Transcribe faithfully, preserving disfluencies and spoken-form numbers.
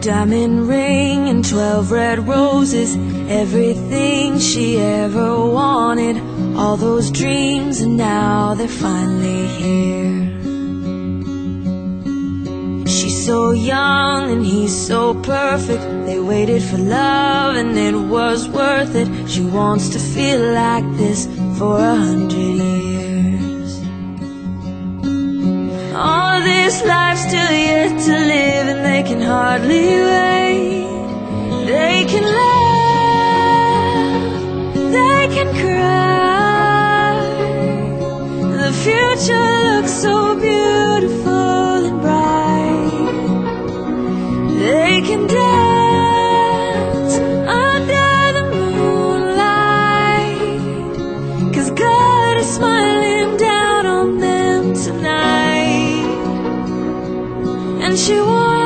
diamond ring and twelve red roses, everything she ever wanted. All those dreams, and now they're finally here. She's so young and he's so perfect. They waited for love and it was worth it. She wants to feel like this for a hundred years. All this life's still yet to live, and they can hardly wait. They can laugh, they can cry. The future looks so beautiful and bright. They can dance under the moonlight, 'cause God is smiling down on them tonight. And she wants